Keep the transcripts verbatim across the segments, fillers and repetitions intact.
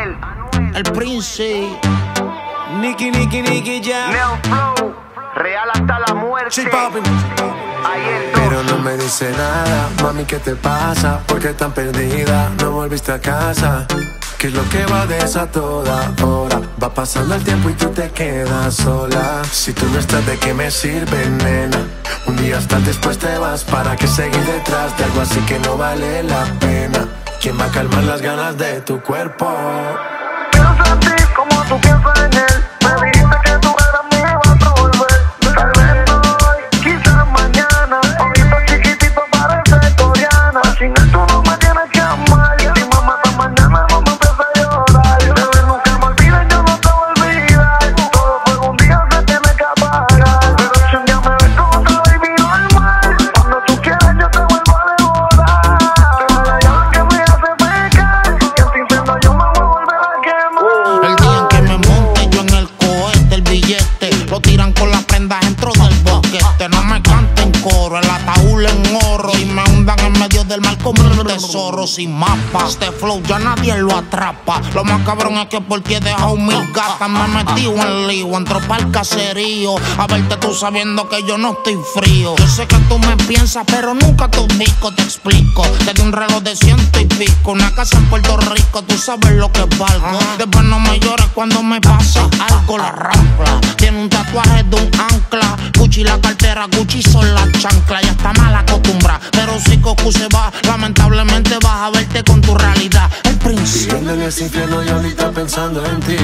el Prince, Nicky, Nicky, Nicky, ya. Neo Flow, real hasta la muerte. Sí, papi. Pero no me dice nada, mami, ¿qué te pasa? ¿Por qué tan perdida? No volviste a casa. ¿Qué es lo que va de esa toda hora? Va pasando el tiempo y tú te quedas sola. Si tú no estás, ¿de qué me sirve, nena? Un día estás, después te vas. ¿Para qué seguir detrás de algo así que no vale la pena? ¿Quién va a calmar las ganas de tu cuerpo? Pienso en ti como tú piensas en él. Me dijiste que tú eras mía y vas a volver. Tal vez no hoy, quizás mañana. Ojito chiquitito parece coreana. Sin él tú no me tienes que amar. Si mamá hasta mañana no me empieza a llorar. Bebé, nunca me olvides, yo no te voy a olvidar. Todo fue un día, se tiene que apagar. Pero si un día me ves con otra baby normal, cuando tú quieras yo te vuelvo a devorar. Pero la llave que me hace pecar, que sin siendo yo me voy a volver a quemar. el día en que me monte yo en el cohete, el billete lo tiran con las prendas dentro del boquete. No me canten coro, el ataúd en oro y me hundan en medio del mar como un tesoro sin mapa. Este flow ya nadie lo atrapa. Lo más cabrón es que porque he dejado mis gatas me he metido en lío, entro pa'l caserío a verte tú sabiendo que yo no estoy frío. Yo sé que tú me piensas pero nunca te ubico, te explico. Desde un reloj de ciento y pico, una casa en Puerto Rico, tú sabes lo que valgo. Después no me llores cuando me pasa algo. La rampla tiene un tatuaje de un ancla, Gucci la cartera, Gucci son las chanclas. Ya está mal acostumbrada, pero si Coco se va, lamentablemente vas a verte con tu realidad. El príncipe Viviendo en ese infierno y ahorita pensando en ti.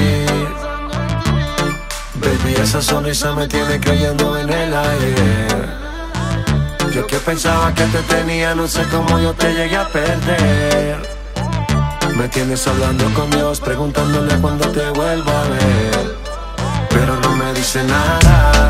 Baby, esa sonrisa me tiene cayendo en el aire. Yo que pensaba que te tenía, no sé cómo yo te llegué a perder. Me tienes hablando con Dios, preguntándole cuándo te vuelvo a ver. Pero no me dice nada,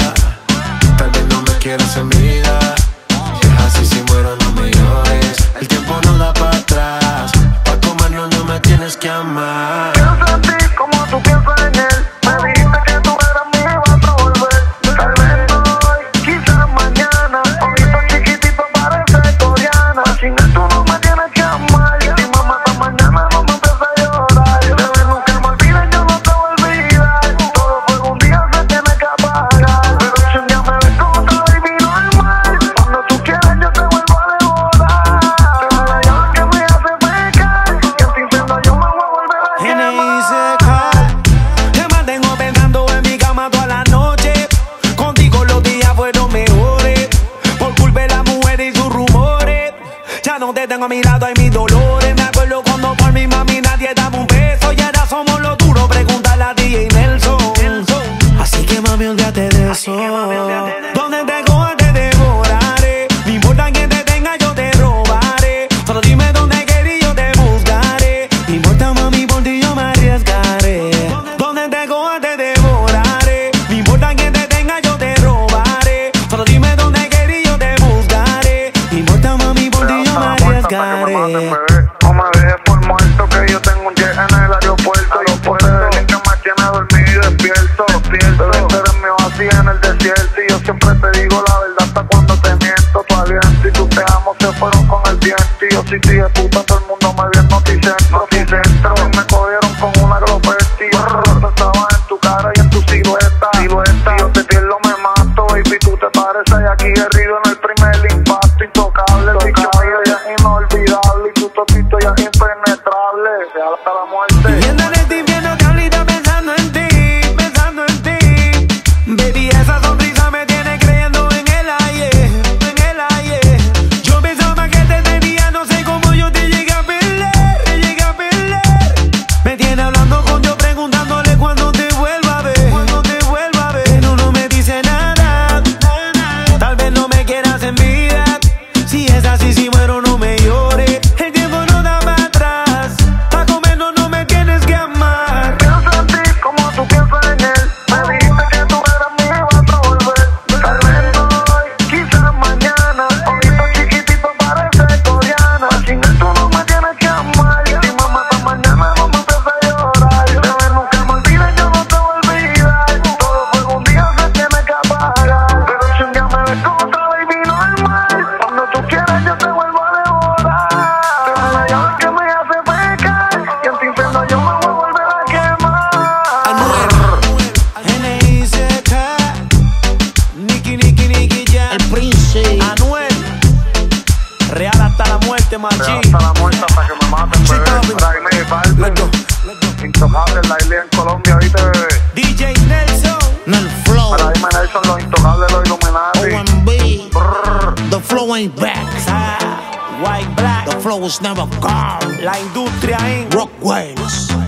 tal vez no me quieras en vida. Deja así, si muero no me llores, el tiempo no da para atrás. Pa' comernos no me tienes que amar. Pienso en ti como tú piensas en él. Me dijiste que tú eras mía y vas a volver. Tal vez no hoy, quizás mañana. Ojito chiquitito parece coreana. Sin él tú no me tienes que amar. Si mamá hasta mañana no me empieza a llorar. Bebé, nunca me olvides, yo no te voy a olvidar. Todo fue un día, se tiene que apagar. Pero si un día me ves con otra baby normal, cuando tú quieras yo te vuelvo a devorar. Pero la llave que me hace pecar, que sin siendo yo me voy a volver a quemar. Te mantengo pensando en mi cama toda la noche. Contigo los días fueron mejores. Por culpa de la mujer y sus rumores, ya no te tengo a mi lado, hay mis dolores. Me acuerdo cuando por mi mami nadie daba un beso. Y ahora somos los duros, pregúntale a D J Nelson. Así que mami, olvídate de eso. Donde te coja te devoraré. No importa quién te tenga, yo te robaré. Solo dime dónde quieres y yo te buscaré. No importa mami, por ti yo me arriesgaré. Donde te coja te devoraré. No importa quién te tenga, yo te robaré. Solo dime dónde quieres y yo te buscaré. No importa mami, por ti yo me arriesgaré. No me dejes por muerto, que yo tengo un jet en el aeropuerto. Y por el link que me tiene dormido y despierto. Bebé, tú eres mi oasis en el desierto. Y yo siempre te digo la verdad hasta cuando te miento. Tu aliento y tus te amo se fueron con el viento. Y yo sí de puta, todo el mundo me vio en Noticentro. Noticentro, me cogieron con una glopeta. Y yo estaba en tu cara y en tu silueta. Silueta, y yo te pierdo, me mato. Baby, tú te pareces aquí herido en el primer impacto. Intocable, el bicho mío ya es inolvidable. Y tu totito ya es impenetrable. Real hasta la muerte. Viviendo en este infierno que ahorita pensando en ti, pensando en ti. Baby, esa sonrisa me tiene creyendo en el ayer, en el ayer. Yo pensaba que te tenía, no sé cómo yo te llegué a perder, te llegué a perder. Me tiene hablando con Dios, preguntándole cuándo te vuelva a ver, cuándo te vuelva a ver. Pero no me dice nada, tal vez no me quieras en vida. Si es así, si muero no me llores. El tiempo no da para atrás, pa' comernos no me tienes que amar. Real hasta la muerte, machi. Real hasta la muerte, hasta que me maten, Sí, bebé. papi. Raime y Let's go. Balvin. Intocables, la isla en Colombia, ¿viste, bebé? D J Nelson. En el flow, Para Dime Nelson, los intocables, los O Illuminati. M B, Brrr. the flow ain't back. Ah, White Black. The flow is never gone. La industria en Rock waves.